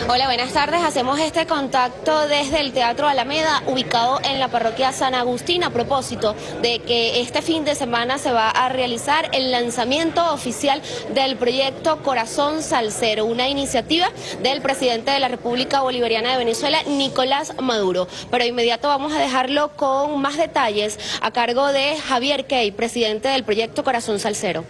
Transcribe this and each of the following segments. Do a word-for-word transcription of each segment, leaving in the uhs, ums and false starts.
Hola, buenas tardes. Hacemos este contacto desde el Teatro Alameda, ubicado en la parroquia San Agustín, a propósito de que este fin de semana se va a realizar el lanzamiento oficial del proyecto Corazón Salsero, una iniciativa del presidente de la República Bolivariana de Venezuela, Nicolás Maduro. Pero de inmediato vamos a dejarlo con más detalles a cargo de Javier Key, presidente del proyecto Corazón Salsero.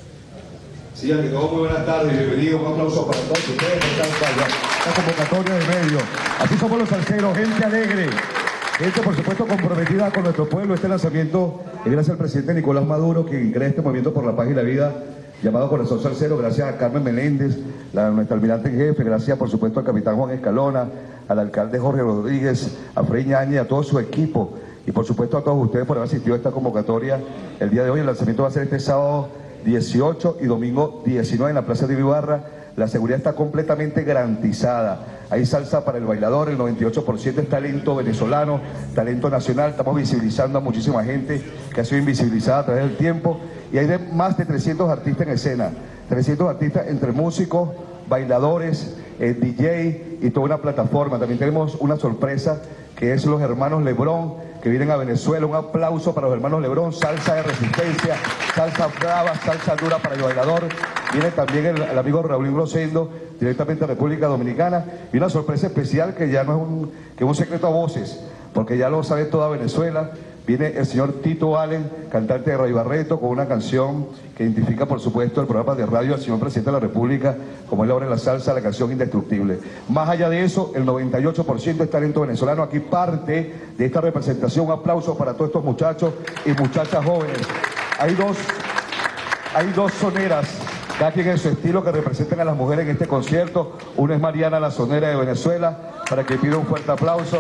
Sí, ante todo, muy buenas tardes y bienvenidos. Un aplauso para todos ustedes que están allá. La convocatoria de medio. Así somos los salseros, gente alegre, gente por supuesto comprometida con nuestro pueblo. Este lanzamiento es gracias al presidente Nicolás Maduro, quien crea este movimiento por la paz y la vida llamado Corazón Salsero, gracias a Carmen Meléndez, la, nuestra almirante en jefe, gracias por supuesto al capitán Juan Escalona, al alcalde Jorge Rodríguez, a Frei Ñañez y a todo su equipo, y por supuesto a todos ustedes por haber asistido a esta convocatoria el día de hoy. El lanzamiento va a ser este sábado dieciocho y domingo diecinueve en la Plaza de Ibarra. La seguridad está completamente garantizada. Hay salsa para el bailador, el noventa y ocho por ciento es talento venezolano, talento nacional. Estamos visibilizando a muchísima gente que ha sido invisibilizada a través del tiempo, y hay de más de trescientos artistas en escena, trescientos artistas entre músicos, bailadores, eh, D J y toda una plataforma. También tenemos una sorpresa que es los hermanos Lebrón, que vienen a Venezuela. Un aplauso para los hermanos Lebrón, salsa de resistencia, salsa brava, salsa dura para el bailador. Viene también el, el amigo Raúl Rosendo, directamente de República Dominicana, y una sorpresa especial que ya no es un, que es un secreto a voces, porque ya lo sabe toda Venezuela. Viene el señor Tito Allen, cantante de Radio Barreto, con una canción que identifica, por supuesto, el programa de radio del señor presidente de la República, como es la hora de la salsa, la canción Indestructible. Más allá de eso, el noventa y ocho por ciento es talento venezolano. Aquí parte de esta representación. Un aplauso para todos estos muchachos y muchachas jóvenes. Hay dos, hay dos soneras, cada quien en su estilo, que representan a las mujeres en este concierto. Una es Mariana, la sonera de Venezuela, para que pida un fuerte aplauso.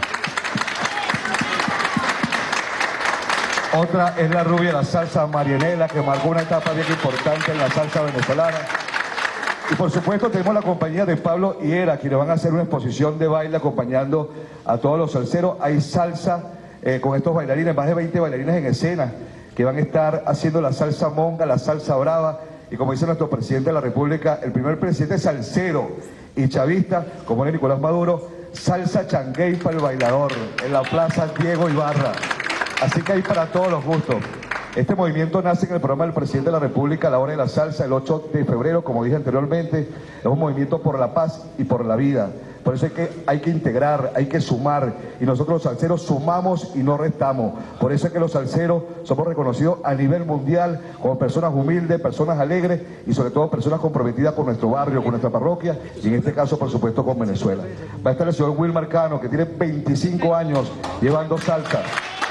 Otra es la rubia de la salsa, Marianela, que marcó una etapa bien importante en la salsa venezolana. Y por supuesto tenemos la compañía de Pablo y Era, quienes van a hacer una exposición de baile acompañando a todos los salseros. Hay salsa eh, con estos bailarines, más de veinte bailarines en escena, que van a estar haciendo la salsa monga, la salsa brava, y como dice nuestro presidente de la República, el primer presidente salsero y chavista, como es Nicolás Maduro, salsa changuey para el bailador, en la Plaza Diego Ibarra. Así que hay para todos los gustos. Este movimiento nace en el programa del presidente de la República, La Hora de la Salsa, el ocho de febrero, como dije anteriormente. Es un movimiento por la paz y por la vida. Por eso hay que, hay que integrar, hay que sumar. Y nosotros los salseros sumamos y no restamos. Por eso es que los salseros somos reconocidos a nivel mundial como personas humildes, personas alegres y sobre todo personas comprometidas con nuestro barrio, con nuestra parroquia y en este caso, por supuesto, con Venezuela. Va a estar el señor Wilmar Cano, que tiene veinticinco años llevando salsa.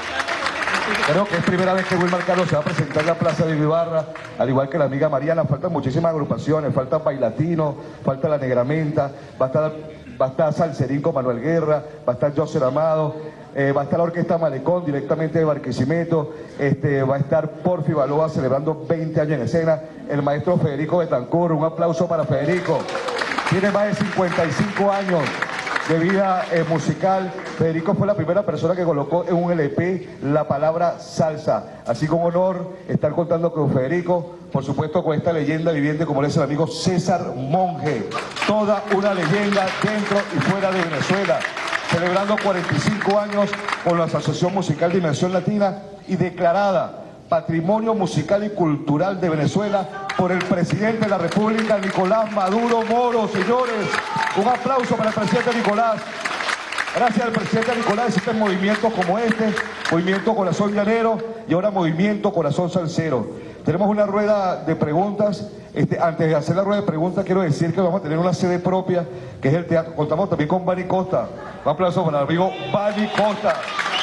Creo que es primera vez que Wilmar Cano se va a presentar en la Plaza de Ibarra, al igual que la amiga Mariana. Faltan muchísimas agrupaciones, falta Bailatinos, falta La Negramenta, va a estar, va a estar Salserín con Manuel Guerra, va a estar José Amado, eh, va a estar la Orquesta Malecón directamente de Barquisimeto, este, va a estar Porfi Baloa celebrando veinte años en escena, el maestro Federico Betancur, un aplauso para Federico, tiene más de cincuenta y cinco años de vida eh, musical. Federico fue la primera persona que colocó en un L P la palabra salsa. Así como honor estar contando con Federico, por supuesto con esta leyenda viviente como le es el amigo César Monge, toda una leyenda dentro y fuera de Venezuela, celebrando cuarenta y cinco años con la Asociación Musical Dimensión Latina y declarada Patrimonio Musical y Cultural de Venezuela por el presidente de la República, Nicolás Maduro Moro. Señores, un aplauso para el presidente Nicolás. Gracias al presidente Nicolás existen movimientos como este, Movimiento Corazón Llanero y ahora Movimiento Corazón Salsero. Tenemos una rueda de preguntas. Este, antes de hacer la rueda de preguntas, quiero decir que vamos a tener una sede propia, que es el teatro. Contamos también con Bani Costa. Un aplauso para el amigo Bani Costa.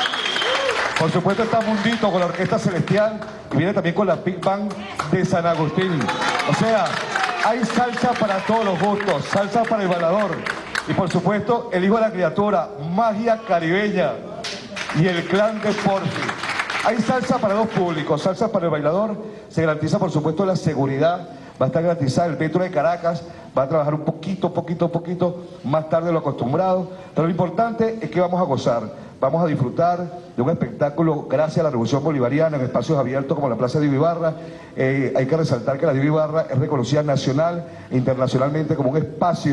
Por supuesto está Mundito con la Orquesta Celestial y viene también con la Big Band de San Agustín. O sea, hay salsa para todos los gustos, salsa para el bailador. Y por supuesto, el hijo de la criatura, magia caribeña y el clan de Porfi. Hay salsa para dos públicos, salsa para el bailador. Se garantiza, por supuesto, la seguridad. Va a estar garantizada. El Metro de Caracas va a trabajar un poquito, poquito, poquito más tarde de lo acostumbrado. Pero lo importante es que vamos a gozar. Vamos a disfrutar de un espectáculo gracias a la Revolución Bolivariana en espacios abiertos como la Plaza de Ibarra. Eh, hay que resaltar que la Diva Ibarra es reconocida nacional e internacionalmente como un espacio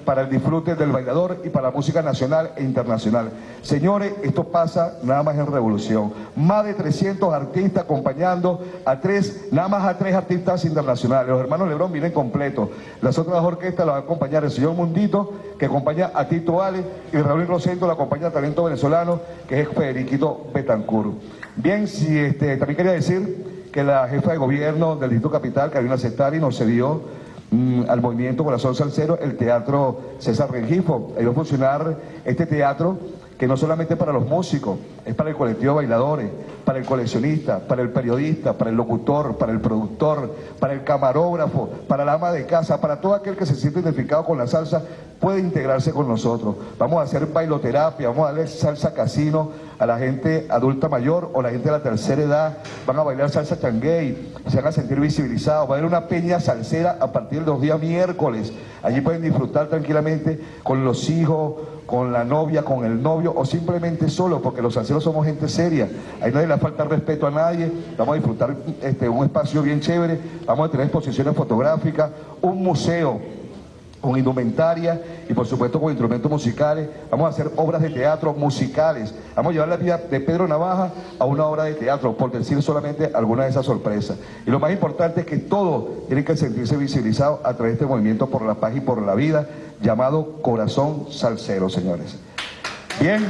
para el disfrute del bailador y para la música nacional e internacional. Señores, esto pasa nada más en Revolución. Más de trescientos artistas acompañando a tres, nada más a tres artistas internacionales. Los hermanos Lebrón vienen completos. Las otras orquestas las va a acompañar el señor Mundito, que acompaña a Tito Ale, y Raúl Rosendo la acompaña a talento venezolano, que es Federiquito Betancourt. Bien, si, este, también quería decir que la jefa de gobierno del Distrito Capital, Carolina Cestari, nos cedió mmm, al movimiento Corazón Salsero el Teatro César Rengifo. Ahí va a funcionar este teatro, que no solamente es para los músicos, es para el colectivo de bailadores, para el coleccionista, para el periodista, para el locutor, para el productor, para el camarógrafo, para la ama de casa, para todo aquel que se siente identificado con la salsa, puede integrarse con nosotros. Vamos a hacer bailoterapia, vamos a darle salsa casino a la gente adulta mayor o la gente de la tercera edad, van a bailar salsa changuey, se van a sentir visibilizados, va a haber una peña salsera a partir de los días miércoles, allí pueden disfrutar tranquilamente con los hijos, con la novia, con el novio o simplemente solo, porque los salseros somos gente seria, ahí nadie le falta respeto a nadie, vamos a disfrutar este, un espacio bien chévere, vamos a tener exposiciones fotográficas, un museo con indumentaria y por supuesto con instrumentos musicales, vamos a hacer obras de teatro musicales, vamos a llevar la vida de Pedro Navaja a una obra de teatro, por decir solamente alguna de esas sorpresas. Y lo más importante es que todos tienen que sentirse visibilizados a través de este movimiento por la paz y por la vida, llamado Corazón Salsero, señores. Bien,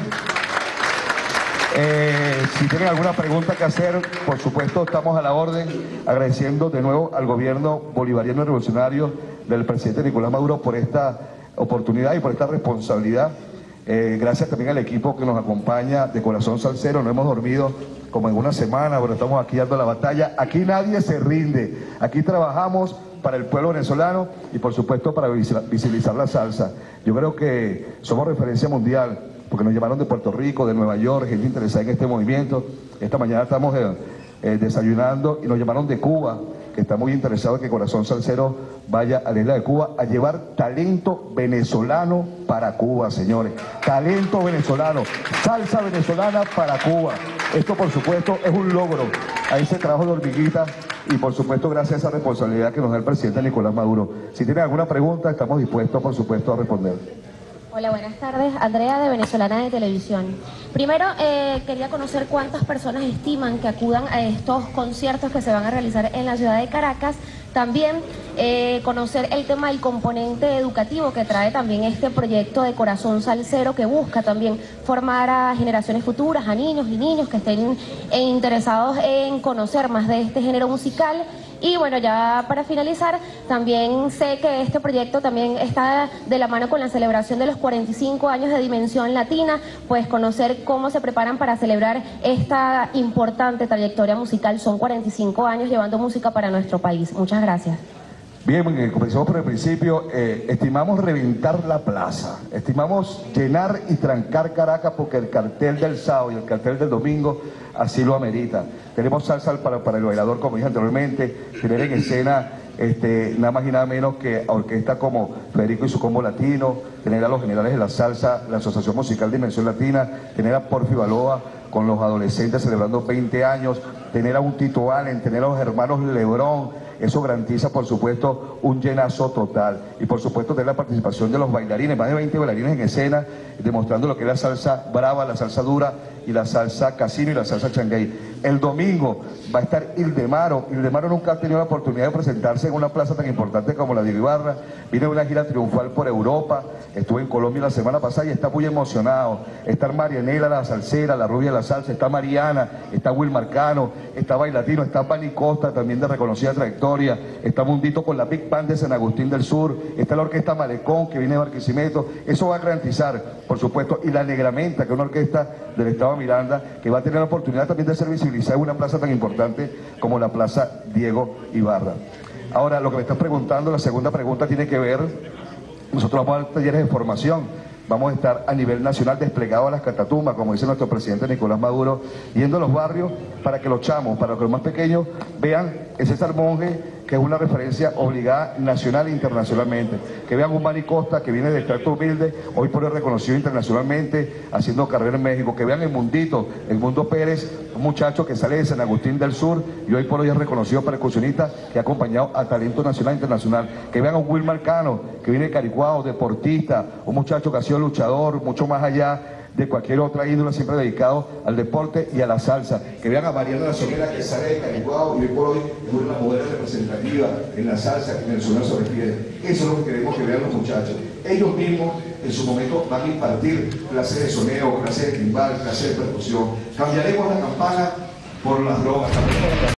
eh, si tienen alguna pregunta que hacer, por supuesto estamos a la orden, agradeciendo de nuevo al gobierno bolivariano y revolucionario del presidente Nicolás Maduro por esta oportunidad y por esta responsabilidad. Eh, gracias también al equipo que nos acompaña de Corazón Salsero. No hemos dormido como en una semana, pero estamos aquí dando la batalla. Aquí nadie se rinde. Aquí trabajamos para el pueblo venezolano y por supuesto para visibilizar la salsa. Yo creo que somos referencia mundial, porque nos llamaron de Puerto Rico, de Nueva York, gente interesada en este movimiento. Esta mañana estamos eh, eh, desayunando y nos llamaron de Cuba, que está muy interesado en que Corazón Salsero vaya a la isla de Cuba a llevar talento venezolano para Cuba, señores. Talento venezolano, salsa venezolana para Cuba. Esto, por supuesto, es un logro a ese trabajo de hormiguita y, por supuesto, gracias a esa responsabilidad que nos da el presidente Nicolás Maduro. Si tienen alguna pregunta, estamos dispuestos, por supuesto, a responder. Hola, buenas tardes. Andrea, de Venezolana de Televisión. Primero, eh, quería conocer cuántas personas estiman que acudan a estos conciertos que se van a realizar en la ciudad de Caracas. También eh, conocer el tema del componente educativo que trae también este proyecto de Corazón Salsero, que busca también formar a generaciones futuras, a niños y niños que estén eh, interesados en conocer más de este género musical. Y bueno, ya para finalizar, también sé que este proyecto también está de la mano con la celebración de los cuarenta y cinco años de Dimensión Latina, pues conocer cómo se preparan para celebrar esta importante trayectoria musical. Son cuarenta y cinco años llevando música para nuestro país. Muchas gracias. Bien, comenzamos por el principio. Eh, estimamos reventar la plaza, estimamos llenar y trancar Caracas porque el cartel del sábado y el cartel del domingo así lo amerita. Tenemos salsa para, para el bailador, como dije anteriormente, tener en escena este, nada más y nada menos que a orquestas como Federico y su Combo Latino, tener a los generales de la salsa, la Asociación Musical Dimensión Latina, tener a Porfi Baloa con los adolescentes celebrando veinte años, tener a un Tito Allen, tener a los hermanos Lebrón. Eso garantiza, por supuesto, un llenazo total. Y, por supuesto, tener la participación de los bailarines, más de veinte bailarines en escena, demostrando lo que es la salsa brava, la salsa dura y la salsa casino y la salsa changuey. El domingo va a estar Ildemaro. Ildemaro nunca ha tenido la oportunidad de presentarse en una plaza tan importante como la de Ibarra. Viene de una gira triunfal por Europa, estuvo en Colombia la semana pasada y está muy emocionado. Está Marianela, la salsera, la rubia de la salsa, está Mariana, está Wilmar Cano, está Bailatino, está Pani Costa, también de reconocida trayectoria, está Mundito con la Big Band de San Agustín del Sur, está la orquesta Malecón, que viene de Barquisimeto. Eso va a garantizar, por supuesto, y la Negramenta, que es una orquesta del Estado de Miranda, que va a tener la oportunidad también de ser visibilizada en una plaza tan importante como la Plaza Diego Ibarra. Ahora, lo que me estás preguntando, la segunda pregunta tiene que ver, nosotros vamos a dar talleres de formación, vamos a estar a nivel nacional desplegados a las catatumbas, como dice nuestro presidente Nicolás Maduro, yendo a los barrios para que los chamos, para que los más pequeños vean el César Monge que es una referencia obligada nacional e internacionalmente. Que vean un Manny Costa que viene de extracto humilde, hoy por hoy reconocido internacionalmente, haciendo carrera en México. Que vean el Mundito, el Mundo Pérez, un muchacho que sale de San Agustín del Sur y hoy por hoy es reconocido percusionista que ha acompañado a talento nacional e internacional. Que vean a un Wilmar Cano, que viene de Caricuao, deportista, un muchacho que ha sido luchador, mucho más allá de cualquier otra índole, siempre dedicado al deporte y a la salsa. Que vean a Mariana La Sonera, que sale de Caricuao y hoy por hoy es una mujer representativa en la salsa que Venezuela se refiere. Eso es lo que queremos que vean los muchachos. Ellos mismos en su momento van a impartir clases de soneo, clases de timbal, clases de percusión. Cambiaremos la campana por las drogas.